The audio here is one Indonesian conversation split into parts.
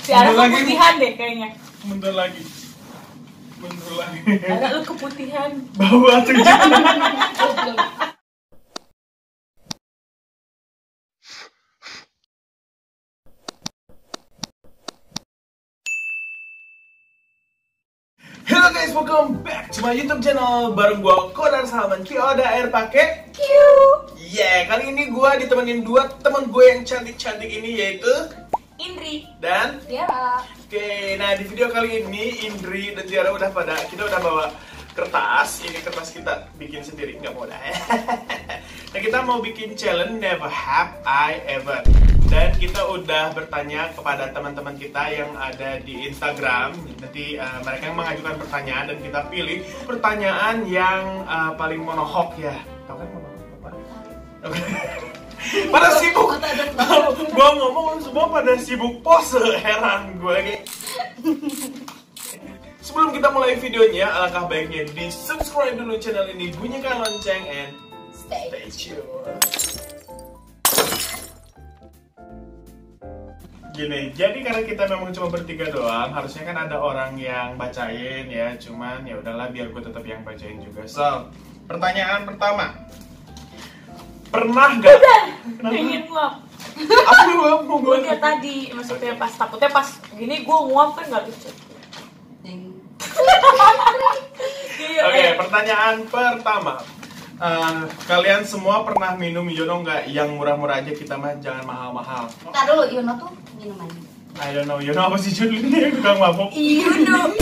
Tiara keputihan deh kayaknya. Mundur lagi. Tiara lu keputihan. Bau atuh. Hello guys, welcome back to my YouTube channel. Bareng gua Kodar Salman Kioda Air pakai Q. Yeah, kali ini gua ditemenin dua teman gue yang cantik-cantik ini, yaitu Indri dan Tiara. Oke, nah di video kali ini Indri dan Tiara kita udah bawa kertas. Ini kertas kita bikin sendiri, nggak mau dah. Nah, kita mau bikin challenge Never Have I Ever. Dan kita udah bertanya kepada teman-teman kita yang ada di Instagram. Nanti mereka yang mengajukan pertanyaan dan kita pilih pertanyaan yang paling monohok ya. Tahu kan monohok apa? Pada sibuk. Gua ngomong semua pada sibuk pose, heran gue lagi. Sebelum kita mulai videonya, alangkah baiknya di subscribe dulu channel ini, bunyikan lonceng and stay tuned. Gini, jadi karena kita memang cuma bertiga doang, harusnya kan ada orang yang bacain ya, cuman ya udahlah biar gue tetap yang bacain juga. So, pertanyaan pertama, pernah gak? Pengen nguap. Apa nguap? Gue liat tadi, maksudnya pas takutnya pas gini gue nguap kan gak lucu. Oke, pertanyaan pertama. Kalian semua pernah minum Yono nggak? Yang murah-murah aja, kita mah jangan mahal-mahal. Ntar dulu, Yono tuh minuman. I don't know, Yono apa sih judulnya? Tukang mabuk. Yono.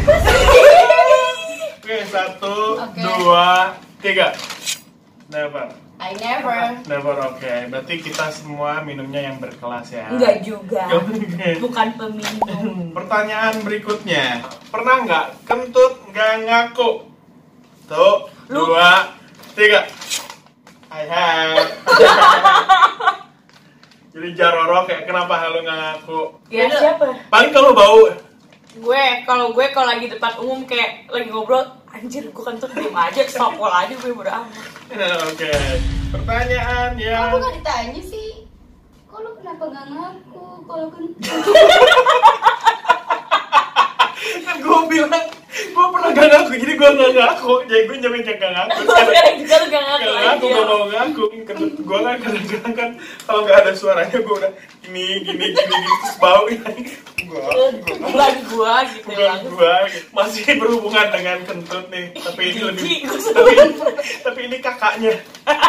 Oke, 1, 2, 3. Never. I never. Never, oke. Berarti kita semua minumnya yang berkelas ya. Enggak juga. Oke. Bukan peminum. Pertanyaan berikutnya. Pernah nggak kentut nggak ngaku? Tuh, 2, 3. I have. Jadi Jaroro kayak kenapa lu nggak ngaku? Ya siapa? Paling kalau bau. Kalau gue lagi depan umum kayak lagi ngobrol, anjir gue kentut diem aja, stopol aja gue bodo amat. Oke. Pertanyaan yang Aku gak ditanya sih. Kok lu kenapa gak ngaku? Kalau kan kan gue bilang gue pernah gak ngaku, jadi gue gak ngaku. Jadi gue nyamin gak ngaku. Sekarang juga lu gak ngaku Gak ngaku, gak mau ngaku. Kentut gue kan kadang-kadang kan kalau gak ada suaranya gue udah gini terus bau bukan gue gitu ya. Gue masih berhubungan dengan kentut nih, tapi ini lebih tapi ini kakaknya.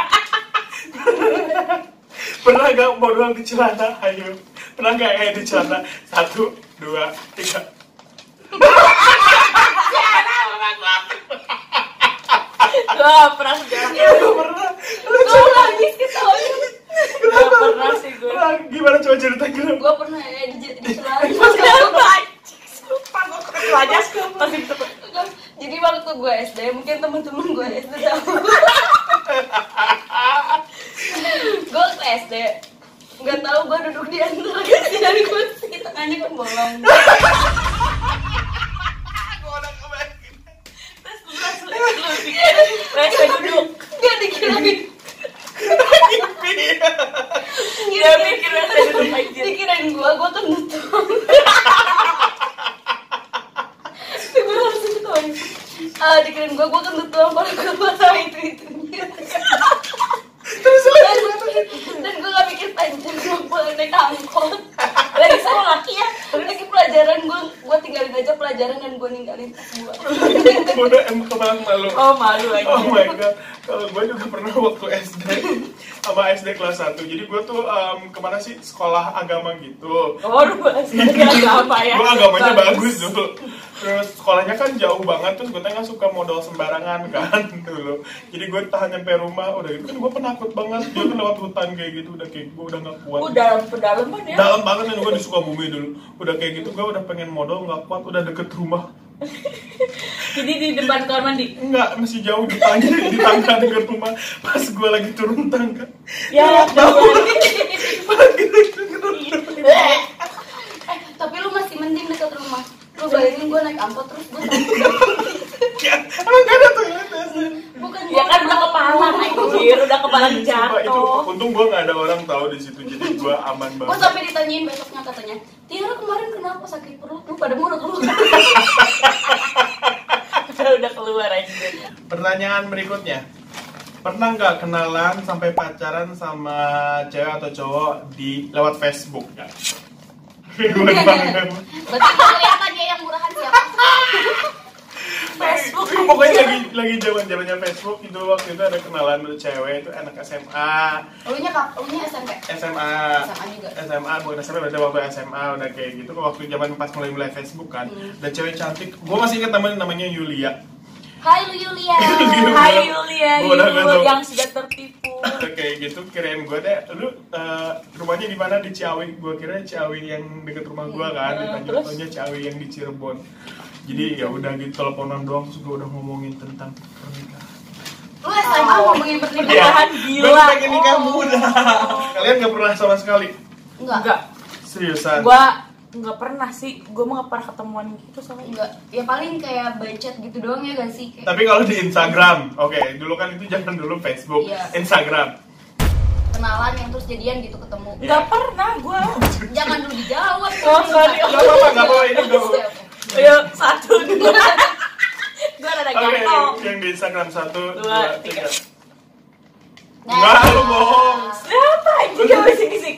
Pernah gak mau doang di celana? Ayo, pernah gak kayak di celana? 1, 2, 3. Gue pernah sejarah. Gue pernah. gue nangis ketawanya. Gak pernah sih gue. Gimana coba ceritain? Gue pernah di celana. Lupa gue ketemu aja masih tetep. Jadi waktu gue SD, mungkin temen-temen gue SD tahu. Gue ke SD, nggak tahu gue duduk di antara kursi dan kursi, tengahnya kan bolong. Gue udah kebayang. Terus lu pikir rese duduk. Gak dikirain. Dia mikir rese duduk aja. Dikirain gue kentut doang. Gue langsung ketawain. Dikirain gue kentut doang, kalau gue tahu itu-itunya. Dan gue gak mikir panjang, gue pulang naik angkot. Lagi sekolah ya. Lagi pelajaran, gue tinggalin aja pelajaran dan gue ninggalin tas gue. Gue udah kebayang malu. Oh malu aja. Oh my god. Kalau gue juga pernah waktu SD sama SD kelas 1. Jadi gue tuh kemana sih, sekolah agama gitu. Oh lu agama ya. Gue agamanya bagus dulu. Terus sekolahnya kan jauh banget, terus gue nggak suka modal sembarangan kan dulu. Jadi gue tahan nyampe rumah, udah gitu kan gue penakut banget. Dia kan lewat hutan kayak gitu, udah kayak gue udah nggak kuat. Dalam pedalaman ya. Dalam banget, dan gue di Sukabumi dulu. Udah kayak gitu gue udah pengen modal, nggak kuat, udah deket rumah. Jadi di depan kamar mandi. Enggak, masih jauh di tangga dekat rumah. Pas gue lagi turun tangga. Ya, Tapi lu masih mending dekat rumah. Lu bayangin gue naik angkot terus gue emang gak ada toiletnya sih? bukan ya kan udah kepala anjir, udah kepala Sumpah, itu jatuh. untung gue gak ada orang tahu di situ, jadi gue aman gue banget. sampai ditanyain besoknya katanya, Tiara kemarin kenapa sakit perut lu pada murut lu. Udah keluar aja. Pertanyaan berikutnya. Pernah nggak kenalan sampai pacaran sama cewek atau cowok di lewat Facebook? Nggak? Gue banget. Berarti kelihatan dia yang murahan siapa? Facebook. Pokoknya lagi zamannya Facebook itu, waktu itu ada kenalan dulu cewek itu anak SMA. Elunya SMP. SMA juga. SMA bukan SMP, berarti waktu SMA udah kayak gitu. Waktu zaman pas mulai Facebook kan, dan cewek cantik. Gue masih ingat namanya Yulia. Hai lu Yulia. Hai Yulia, Gua udah nggak tahu. yang sudah tertipu. Kayak gitu, kirain gue deh, lu rumahnya di mana? Di Ciawi. Gue kira Ciawi yang deket rumah gue kan, ditanya Ciawi yang di Cirebon. Jadi ya udah gitu, teleponan doang, terus gue udah ngomongin tentang pernikahan. Lu SMA ngomongin pernikahan? Pernikahan gila. Gue pengen nikah muda. Kalian nggak pernah sama sekali? Enggak. Seriusan? Gua nggak pernah sih, gue mah nggak pernah ketemuan gitu sama. Enggak. Ya paling kayak by chat gitu doang ya gak sih? Kayak... Tapi kalau di Instagram, oke, dulu kan itu jangan dulu Facebook, Iya. Instagram. kenalan yang terus jadian gitu ketemu. Nggak pernah gue. Jangan dulu dijawab. Oh, sorry. Gak apa-apa, ini gak apa-apa. Ayo, 1, 2. Gue ada Oke, gantong. yang di Instagram 1, 2, 3. Nah. Enggak, lu bohong. Siapa aja gak bisik-bisik.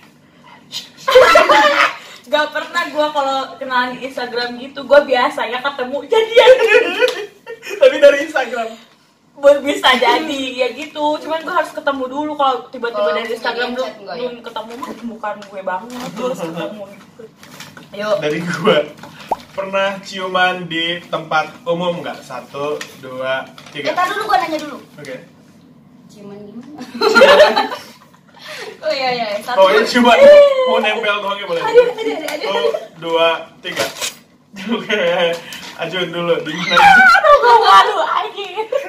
Gak pernah gue kalau kenalan di Instagram gitu, gue biasa ya ketemu jadian. Tapi dari Instagram. Bisa jadi ya gitu, cuman gue harus ketemu dulu. Kalau tiba-tiba Kalau dari Instagram chat enggak ya? belum ketemu mah bukan gue banget, gue harus ketemu gitu. Ayo. Dari gue, pernah ciuman di tempat umum nggak? 1, 2, 3. Kita dulu, gue nanya dulu. Oke. Ciuman gimana? Oh iya, satu. Pokoknya cuma mau nempel doang ya boleh. Ada. 1, 2, 3. Oke, ajuin dulu di mana? Aduh, gue malu aja.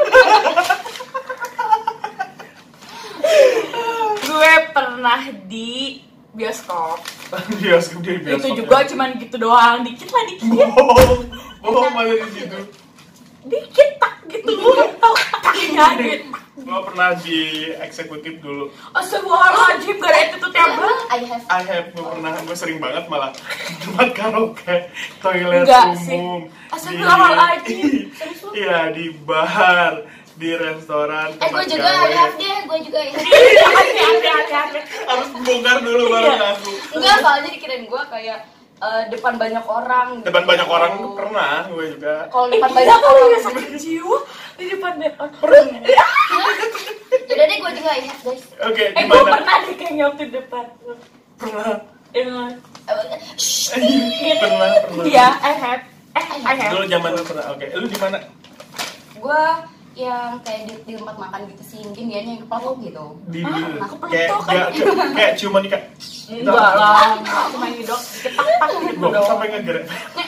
Gue pernah di bioskop. Bioskop di bioskop. Itu juga cuman gitu doang, dikit lah dikit. Bohong malah di situ. Dikit tak gitu. Tahu taknya gitu. Gue pernah di eksekutif dulu. Astagfirullahaladzim, gak ada itu tiap banget. I have. Gue sering banget malah tempat karaoke, toilet Enggak sih. umum. Astagfirullahaladzim. Iya, di bar, di restoran. Gue tempat juga gawe. I have deh, gue juga I have. Hati-hati. Harus bongkar dulu baru Iya. ngaku. Enggak, soalnya dikirain gue kayak depan banyak orang. Depan banyak orang tuh pernah, gue juga. Kalau depan Gila banyak kali orang. ya sakit jiwa di depan banyak orang. Jadi deh gue juga I have guys. Oke, Gue gimana? pernah deh kayaknya waktu di depan. Pernah. Ingat. Shh. Pernah. Iya, I have. I have. Dulu zaman lu pernah. Oke, lu di mana? Gue yang kayak di tempat makan gitu sih, mungkin dianya yang keplotok gitu. Di kepeletok kayak ciuman kayak Enggak lah, cuma ini dok, ketak-tak gitu gue dong. sampai ngegerek.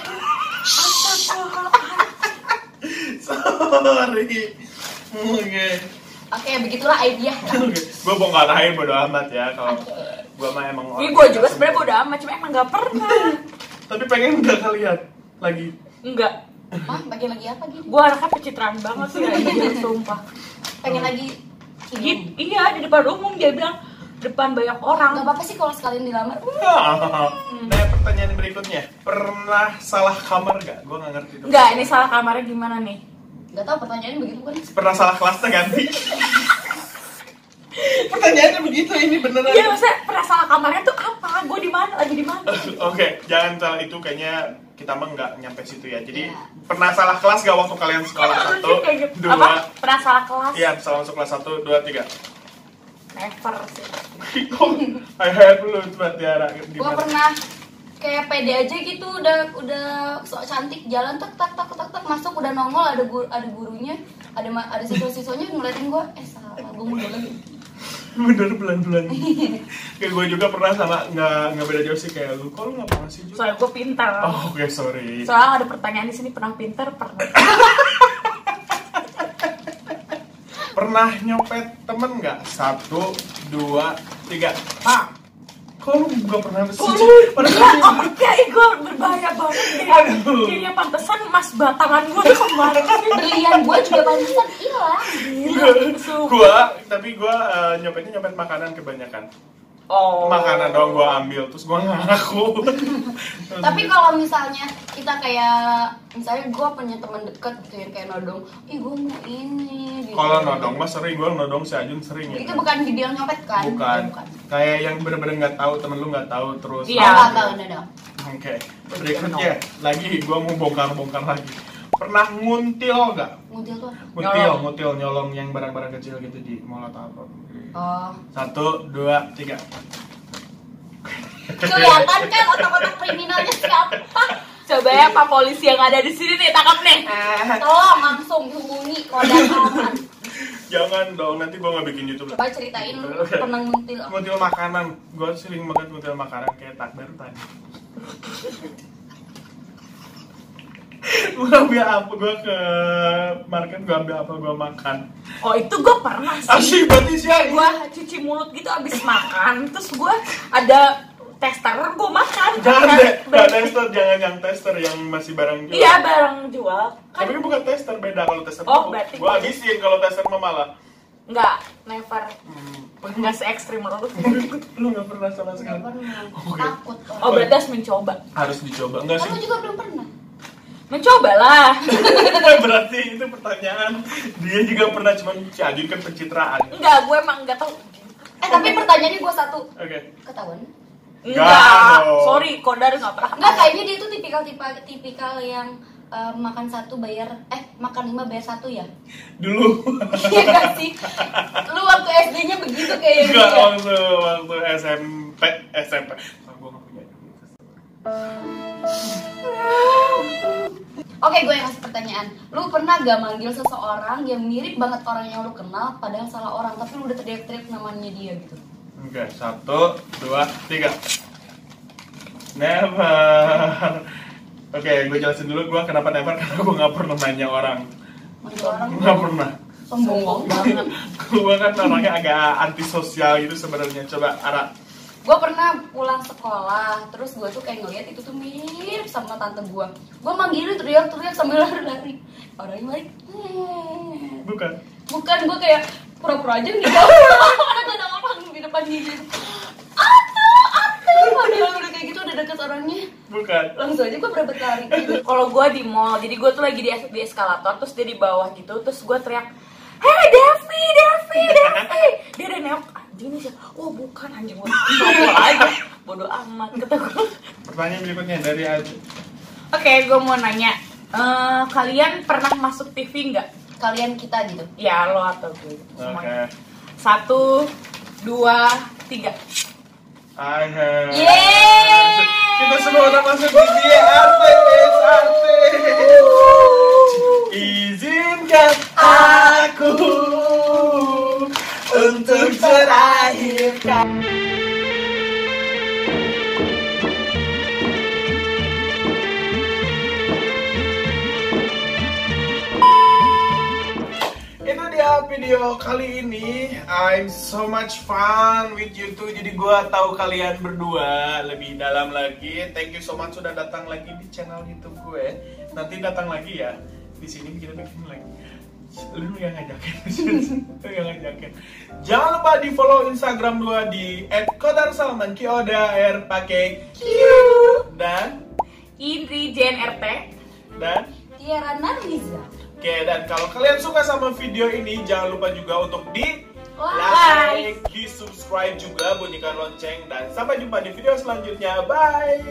Sorry. Oke. Oke, begitulah idea. Gue bongkar air bodo amat ya kalau gue mah emang orang. Ini gue juga sebenarnya bodo amat, cuma emang gak pernah. Tapi pengen nggak kalian lagi. Enggak, Hah, bagian lagi apa gitu? gue anaknya pencitraan banget sih, anjir, sumpah. Pengen lagi Gitu, iya di depan umum dia bilang depan banyak Gak orang. apa-apa sih kalau sekalian dilamar. Nah, pertanyaan berikutnya, pernah salah kamar gak? Gue nggak ngerti. Enggak, ini salah kamarnya gimana nih? Gak tau pertanyaannya begitu kan? Pernah salah kelasnya ganti? Pertanyaannya begitu, ini beneran. Iya, maksudnya pernah salah kamarnya tuh apa? Gue di mana? Lagi di mana? Oke, jangan salah itu, kayaknya kita mah nggak nyampe situ ya. Jadi Iya. pernah salah kelas gak waktu kalian sekolah? 1, Kayak gitu. 2. Apa? Pernah salah kelas? Iya, salah masuk kelas 1, 2, 3. Never sih. I have lu Mbak Tiara. Gue pernah kayak pede aja gitu, udah sok cantik jalan tak masuk udah nongol ada gurunya, ada siswa-siswanya ngeliatin gue, salah gue mundur lagi. Bener pelan-pelan. Kayak gue juga pernah sama nggak beda jauh sih kayak lu. Kok lu nggak pernah sih juga? Soalnya gue pintar. Oh, oke, sorry. Soalnya ada pertanyaan di sini, pernah pintar? Pernah. Pernah nyopet temen nggak? 1, 2, 3. Pak. Kok lu nggak pernah sih? Kayak gue berbahaya banget deh. Aduh. Kayaknya pantesan mas batangan gue tuh kemana sih? Berlian gue juga pantesan hilang. Tapi gue nyopetnya nyopet makanan kebanyakan. Oh. Makanan doang gue ambil, terus gue ngaku. Tapi kalau misalnya kita kayak, misalnya gue punya teman deket gitu yang kayak nodong, ih gue mau ini gitu. Kalau nodong mah sering, gue nodong si Ajun sering ya. Itu bukan dibilang nyopet kan? Bukan. Kayak yang bener-bener nggak tahu, temen lu nggak tahu terus. Iya. Nggak tahu, nodong. Oke. Berikutnya lagi gue mau bongkar lagi. Pernah nguntil nggak? Nguntil tuh apa? Nguntil nyolong yang barang-barang kecil gitu di mall atau apa? Oh. 1, 2, 3. Kelihatan kan otak-otak kriminalnya siapa? Coba ya Pak polisi yang ada di sini nih, tangkap nih. Tolong langsung hubungi Kodam Aman. Jangan dong, nanti gue nggak bikin YouTube. Coba ceritain lu Oke. pernah nguntil apa? Nguntil makanan, gue sering banget nguntil makanan kayak takbir tadi. Gue ambil apa, gue ke market, gue ambil apa, gue makan. Oh itu gue pernah sih. Asyik berarti sih. Gue cuci mulut gitu abis makan, terus gue ada tester, gue makan. Jangan deh, nggak tester, jangan yang tester yang masih barang jual. Iya barang jual. Kan Tapi bukan tester, beda kalau tester. Oh, berarti gue habisin, kalau tester mah malah. nggak, never. Nggak se ekstrim lu. Lu nggak pernah sama Nggak sekali. pernah. Oke. Takut. Oh berarti harus mencoba. Harus dicoba, enggak sih? Kamu juga belum pernah. Mencoba lah. Berarti itu pertanyaan. Dia juga pernah, cuman si Ajun kan pencitraan. Enggak, gue emang nggak tahu. Tapi pertanyaannya gue satu. Oke. Ketahuan? Enggak, dong. sorry, Kodar nggak pernah. Enggak, kayaknya dia tuh tipikal yang makan 1 bayar, makan 5 bayar 1 ya? Dulu. Iya gak sih? Lu waktu SD-nya begitu kayaknya. Enggak, waktu SMP. Oh, gue nggak punya duit. Oke, gue yang ngasih pertanyaan. Lu pernah gak manggil seseorang yang mirip banget orang yang lu kenal, padahal salah orang, tapi lu udah teriak-teriak namanya dia gitu? Oke, 1, 2, 3. Never. Oke, gue jelasin dulu gue kenapa never, karena gue nggak pernah nanya orang. Manggil orang Nggak pernah. sombong banget. Gue kan orangnya agak antisosial gitu sebenarnya. Coba Ara. Gue pernah pulang sekolah, terus gue tuh kayak ngeliat itu tuh mirip sama tante gue. Gue manggilin teriak-teriak sambil lari-lari. Orangnya balik, bukan, gue kayak pura-pura aja nih. Ada orang di depan dia gitu. Padahal udah kayak gitu, udah deket orangnya. Bukan. Langsung aja gue berebet lari. Kalau gue di mall, jadi gue tuh lagi di eskalator, terus dia di bawah gitu, terus gue teriak, "Hey Devi!" Dia udah nengok, anjing nih siapa? Oh bukan, anjing gue aja, bodoh amat kata gue. Pertanyaan berikutnya dari Aju. Oke, gue mau nanya, kalian pernah masuk TV nggak? Kalian kita gitu. Ya lo atau gue, Oke. semuanya. 1, 2, 3. I have. Yeay! Kita semua udah masuk di artis. Izinkan aku untuk terakhir. Itu dia video kali ini. I'm so much fun with you too. Jadi gua tahu kalian berdua lebih dalam lagi. Thank you so much sudah datang lagi di channel YouTube gue. Nanti datang lagi ya. Di sini kita bikin lagi. Lu yang ngajakin. Lu yang ngajakin. Jangan lupa di follow Instagram gue di @kodarsalman KIODAR pakai Q dan Indri JNRT. dan Tiara Narliza. Oke, dan kalau kalian suka sama video ini, jangan lupa juga untuk di Like. di subscribe juga, bunyikan lonceng, dan sampai jumpa di video selanjutnya. Bye.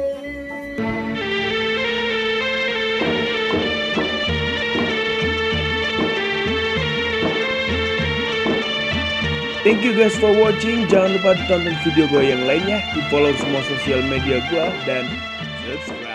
Thank you guys for watching. Jangan lupa tonton video gue yang lainnya, di follow semua sosial media gue, dan subscribe.